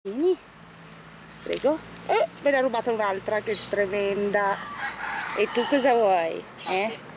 Vieni, prego. Me ne ha rubata un'altra, che tremenda. E tu cosa vuoi? Eh?